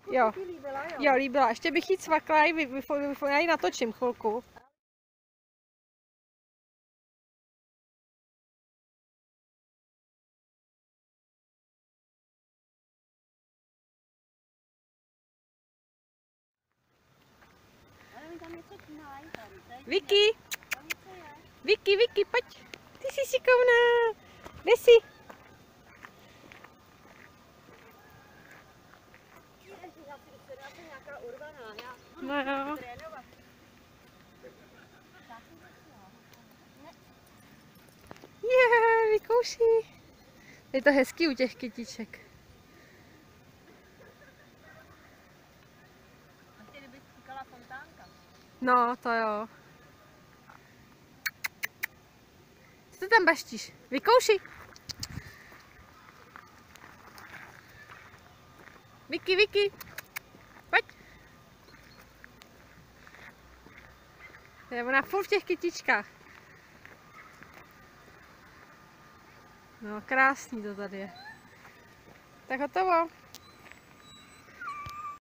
Jo. Jo, líbila. Ještě bych jí cvakla, já ji natočím chvilku. Vicky! Vicky, Vicky, pojď! Ty jsi šikovná! Kde jsi? No jo. Je, vykouší. Je to hezký u těch kytiček. No, to jo. Co ty tam baštíš? Vykouši. Vicky, Vicky. Pojď. Je ona furt v těch kytičkách. No, krásný to tady je. Tak hotovo.